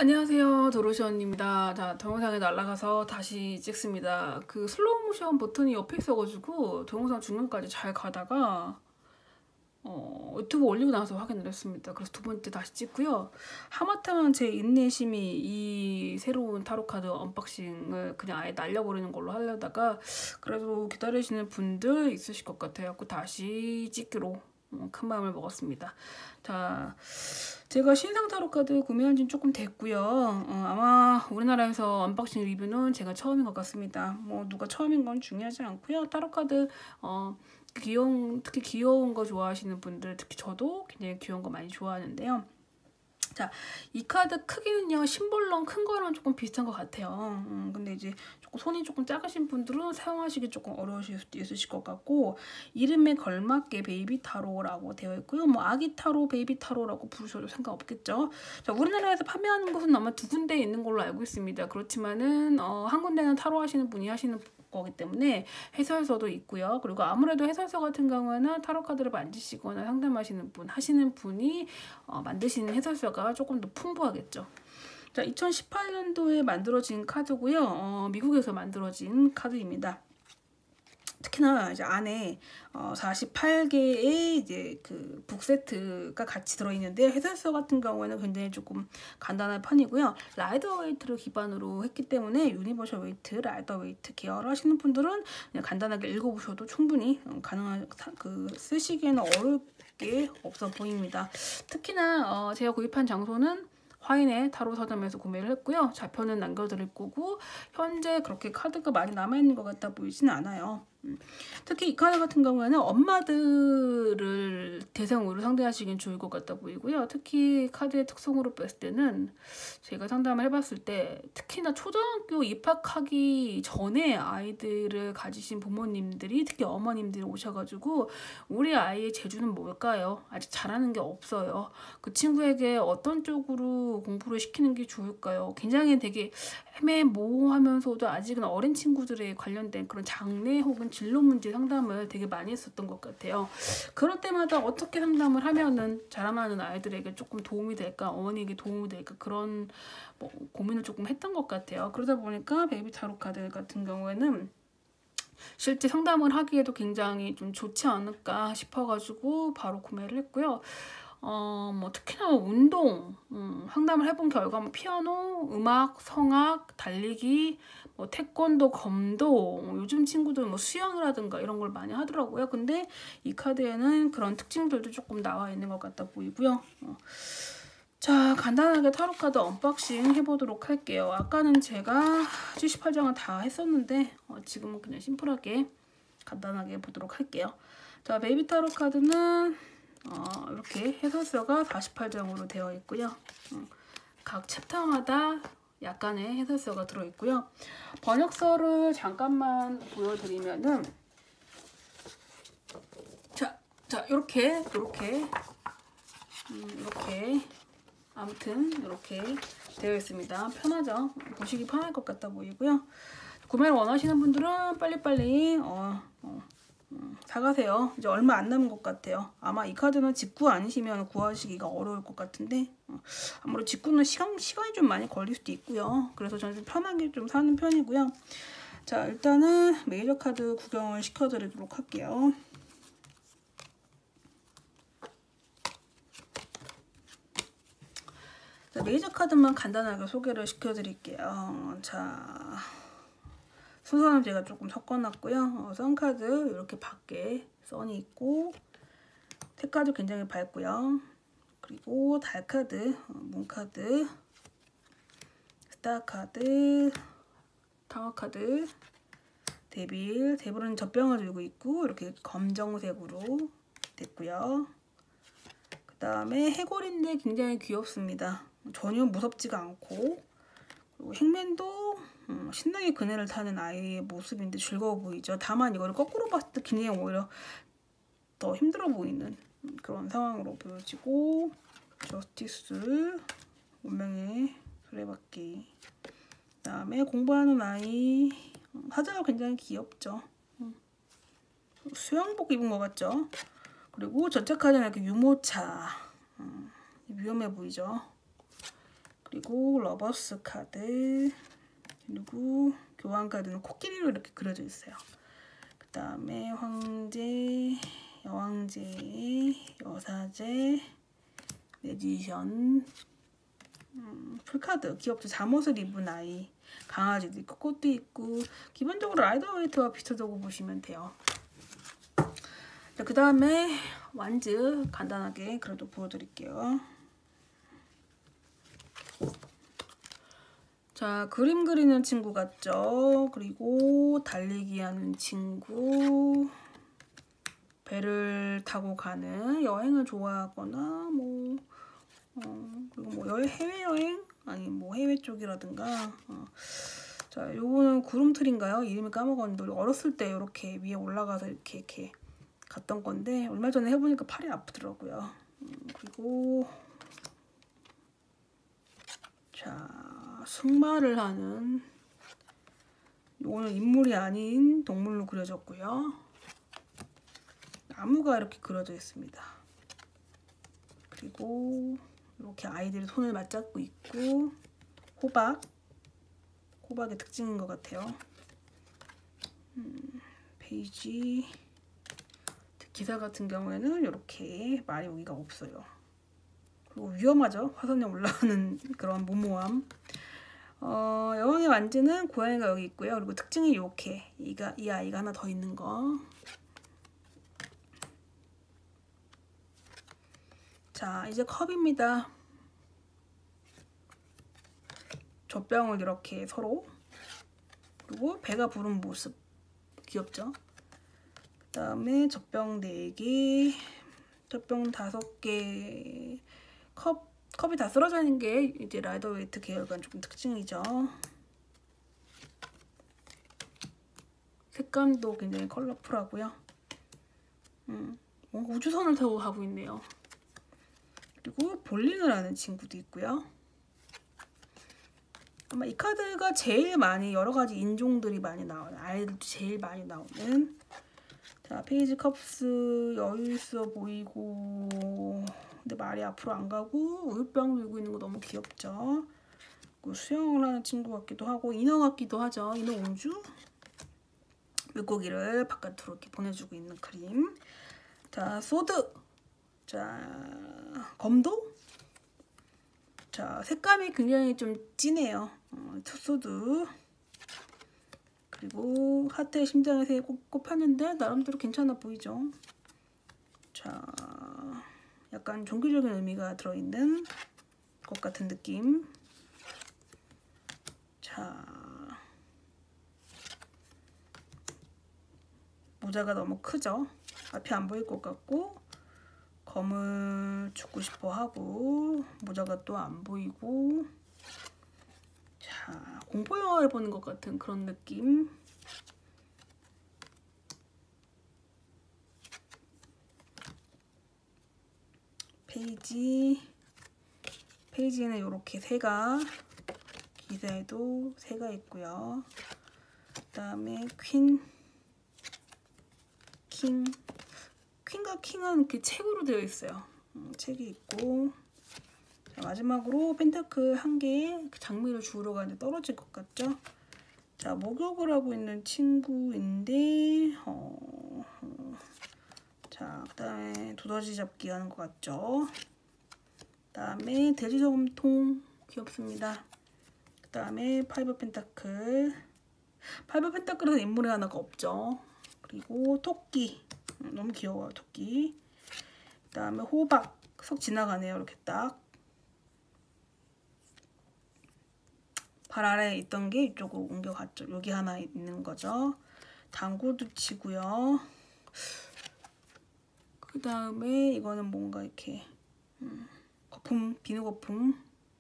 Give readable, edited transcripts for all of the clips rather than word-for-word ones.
안녕하세요, 도로시언입니다. 자, 동영상에 날아가서 다시 찍습니다. 그 슬로우 모션 버튼이 옆에 있어가지고 동영상 중간까지 잘 가다가 유튜브 올리고 나서 확인을 했습니다. 그래서 두 번째 다시 찍고요. 하마터면 제 인내심이 이 새로운 타로카드 언박싱을 그냥 아예 날려버리는 걸로 하려다가 그래도 기다리시는 분들 있으실 것 같아요. 다시 찍기로 큰 마음을 먹었습니다. 자, 제가 신상 타로카드 구매한 지는 조금 됐고요. 아마 우리나라에서 언박싱 리뷰는 제가 처음인 것 같습니다. 뭐 누가 처음인 건 중요하지 않고요. 타로카드 특히 귀여운 거 좋아하시는 분들, 특히 저도 굉장히 귀여운 거 많이 좋아하는데요. 자, 이 카드 크기는요, 심볼런 큰 거랑 조금 비슷한 것 같아요. 근데 이제 손이 조금 작으신 분들은 사용하시기 조금 어려우실 수도 있으실 것 같고, 이름에 걸맞게 베이비 타로라고 되어 있고요. 뭐 아기 타로, 베이비 타로라고 부르셔도 상관없겠죠. 자, 우리나라에서 판매하는 곳은 아마 두 군데 있는 걸로 알고 있습니다. 그렇지만은 한 군데는 타로 하시는 분이 하시는 거기 때문에 해설서도 있고요. 그리고 아무래도 해설서 같은 경우에는 타로 카드를 만지시거나 상담하시는 분, 하시는 분이 만드시는 해설서가 조금 더 풍부하겠죠. 자, 2018년도에 만들어진 카드고요. 미국에서 만들어진 카드입니다. 특히나 이제 안에 48개의 이제 그 북세트가 같이 들어있는데, 해설서 같은 경우에는 굉장히 조금 간단한 편이고요. 라이더 웨이트를 기반으로 했기 때문에 유니버셜 웨이트, 라이더 웨이트 계열 하시는 분들은 그냥 간단하게 읽어보셔도 충분히 가능한, 쓰시기에는 어려울 게 없어 보입니다. 특히나 제가 구입한 장소는 화인의 타로 서점에서 구매를 했고요. 좌표는 남겨드릴 거고, 현재 그렇게 카드가 많이 남아있는 것 같아 보이지는 않아요. 특히 이 카드 같은 경우에는 엄마들을 대상으로 상대하시긴 좋을 것 같아 보이고요. 특히 카드의 특성으로 뺐을 때는 제가 상담을 해봤을 때 특히나 초등학교 입학하기 전에 아이들을 가지신 부모님들이, 특히 어머님들이 오셔가지고 우리 아이의 재주는 뭘까요? 아직 잘하는 게 없어요. 그 친구에게 어떤 쪽으로 공부를 시키는 게 좋을까요? 굉장히 되게 애매모호하면서도 아직은 어린 친구들에 관련된 그런 장래 혹은 진로 문제 상담을 되게 많이 했었던 것 같아요. 그럴 때마다 어떻게 상담을 하면은 자라나는 아이들에게 조금 도움이 될까, 어머니에게 도움이 될까, 그런 고민을 조금 했던 것 같아요. 그러다 보니까 베이비 타로 카드 같은 경우에는 실제 상담을 하기에도 굉장히 좀 좋지 않을까 싶어가지고 바로 구매를 했고요. 특히나 운동, 상담을 해본 결과 피아노, 음악, 성악, 달리기, 태권도, 검도, 요즘 친구들 수영이라든가 이런 걸 많이 하더라고요. 근데 이 카드에는 그런 특징들도 조금 나와 있는 것 같아 보이고요. 자, 간단하게 타로 카드 언박싱 해보도록 할게요. 아까는 제가 78장을 다 했었는데 지금은 그냥 심플하게 간단하게 보도록 할게요. 자, 베이비 타로 카드는 이렇게 해설서가 48장으로 되어 있고요. 각 챕터마다 약간의 해설서가 들어있고요. 번역서를 잠깐만 보여드리면은, 이렇게 아무튼 이렇게 되어 있습니다. 편하죠? 보시기 편할 것 같아 보이고요. 구매를 원하시는 분들은 빨리빨리 사가세요. 이제 얼마 안 남은 것 같아요. 아마 이 카드는 직구 아니시면 구하시기가 어려울 것 같은데, 아무래도 직구는 시간이 좀 많이 걸릴 수도 있고요. 그래서 저는 좀 편하게 좀 사는 편이고요. 자, 일단은 메이저 카드 구경을 시켜드리도록 할게요. 자, 메이저 카드만 간단하게 소개를 시켜드릴게요. 자, 순서는 제가 조금 섞어놨고요. 선카드 이렇게 밖에 선이 있고, 색깔도 굉장히 밝고요. 그리고 달카드, 문카드, 스타카드, 타워카드, 데빌은 젖병을 들고 있고 이렇게 검정색으로 됐고요. 그 다음에 해골인데 굉장히 귀엽습니다. 전혀 무섭지가 않고, 그리고 행맨도 신나게 그네를 타는 아이의 모습인데 즐거워 보이죠. 다만 이거를 거꾸로 봤을 때 굉장히 오히려 더 힘들어 보이는 그런 상황으로 보여지고, 저스티스, 운명의 수레바퀴, 그 다음에 공부하는 아이, 사자가 굉장히 귀엽죠. 수영복 입은 것 같죠. 그리고 전체 카드는 이렇게 유모차, 위험해 보이죠. 그리고 러버스 카드, 그리고 교환 카드는 코끼리로 이렇게 그려져 있어요. 그 다음에 황제, 여왕제, 여사제, 매지션, 풀카드, 귀엽죠? 잠옷을 입은 아이, 강아지도 있고 꽃도 있고 기본적으로 라이더 웨이트와 비슷하다고 보시면 돼요. 그 다음에 완즈 간단하게 그래도 보여드릴게요. 자, 그림 그리는 친구 같죠? 그리고 달리기 하는 친구, 배를 타고 가는, 여행을 좋아하거나 뭐 그리고 뭐 해외여행? 아니 뭐 해외 쪽이라든가. 자, 요거는 구름틀인가요? 이름을 까먹었는데 어렸을 때 이렇게 위에 올라가서 이렇게 갔던 건데 얼마 전에 해보니까 팔이 아프더라고요. 그리고 자, 승마를 하는, 요거는 인물이 아닌 동물로 그려졌고요. 나무가 이렇게 그려져 있습니다. 그리고 이렇게 아이들이 손을 맞잡고 있고, 호박의 특징인 것 같아요. 페이지, 기사 같은 경우에는 이렇게 말이 여기가 없어요. 그리고 위험하죠. 화선에 올라가는 그런 무모함. 여왕의 완즈는 고양이가 여기 있고요. 그리고 특징이 이렇게 이 아이가 하나 더 있는 거. 자, 이제 컵입니다. 젖병을 이렇게 서로, 그리고 배가 부른 모습 귀엽죠? 그 다음에 젖병 4개, 젖병 5개, 컵이 다 쓰러져 있는 게 이제 라이더 웨이트 계열관 조금 특징이죠. 색감도 굉장히 컬러풀하고요. 뭔가 우주선을 타고 가고 있네요. 그리고 볼링을 하는 친구도 있고요. 아마 이 카드가 제일 많이, 여러 가지 인종들이 많이 나오는, 아이들도 제일 많이 나오는. 자, 페이지 컵스 여유 있어 보이고, 근데 말이 앞으로 안 가고 우유병 들고 있는 거 너무 귀엽죠. 그리고 수영을 하는 친구 같기도 하고, 인어 같기도 하죠. 인어 공주. 물고기를 바깥으로 이렇게 보내주고 있는 그림. 자, 소드. 자, 검도. 자, 색감이 굉장히 좀 진해요. 소드. 그리고 하트의 심장에 세 꼽혔는데 나름대로 괜찮아 보이죠. 자, 약간 종교적인 의미가 들어있는 것 같은 느낌. 자, 모자가 너무 크죠. 앞이 안 보일 것 같고, 검을 주고 싶어 하고, 모자가 또 안 보이고. 자, 공포 영화를 보는 것 같은 그런 느낌. 페이지에는 이렇게 새가, 기사에도 새가 있고요. 그 다음에 퀸과 킹은 이렇게 책으로 되어 있어요. 책이 있고. 자, 마지막으로 펜타클 1개의 장미를 주우러 가는데 떨어질 것 같죠? 자, 목욕을 하고 있는 친구인데, 자, 그 다음에 두더지 잡기 하는 것 같죠? 그 다음에 돼지 저금통 귀엽습니다. 그 다음에 파이브 펜타클. 파이브 펜타클에서 인물이 하나가 없죠? 그리고 토끼. 너무 귀여워요, 토끼. 그 다음에 호박. 쏙 지나가네요, 이렇게 딱. 발 아래에 있던 게 이쪽으로 옮겨갔죠. 여기 하나 있는 거죠. 당구도 치고요. 그 다음에 이거는 뭔가 이렇게 거품, 비누 거품.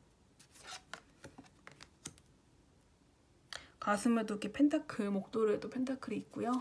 가슴에도 이렇게 펜타클, 목도리에도 펜타클이 있고요.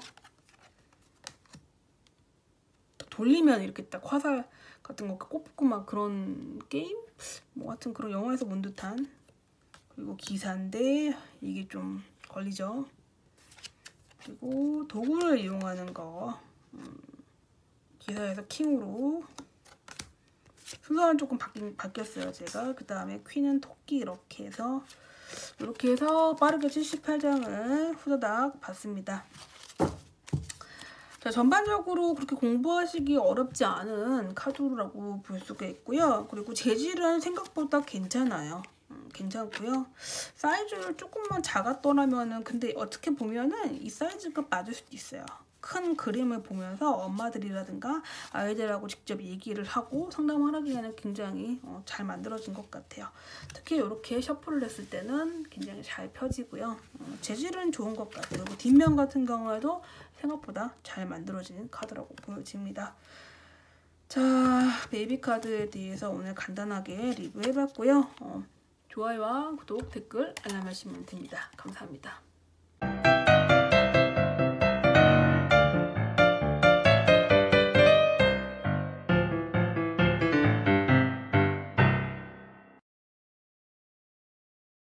돌리면 이렇게 딱 화살 같은 거 꼽고 막 그런 게임? 뭐 같은 그런 영화에서 본 듯한. 그리고 기사인데 이게 좀 걸리죠. 그리고 도구를 이용하는 거. 기사에서 킹으로. 순서는 조금 바뀌었어요 제가. 그 다음에 퀸은 토끼 이렇게 해서 빠르게 78장을 후다닥 봤습니다. 자, 전반적으로 그렇게 공부하시기 어렵지 않은 카드라고 볼 수가 있고요. 그리고 재질은 생각보다 괜찮아요. 괜찮고요. 사이즈를 조금만 작았더라면은, 근데 어떻게 보면은 이 사이즈가 맞을 수도 있어요. 큰 그림을 보면서 엄마들이라든가 아이들하고 직접 얘기를 하고 상담을 하기에는 굉장히 잘 만들어진 것 같아요. 특히 이렇게 셔플을 했을 때는 굉장히 잘 펴지고요. 재질은 좋은 것 같아요. 그리고 뒷면 같은 경우에도 생각보다 잘 만들어진 카드라고 보여집니다. 자, 베이비 카드에 대해서 오늘 간단하게 리뷰해봤고요. 좋아요와 구독, 댓글 알람하시면 됩니다. 감사합니다.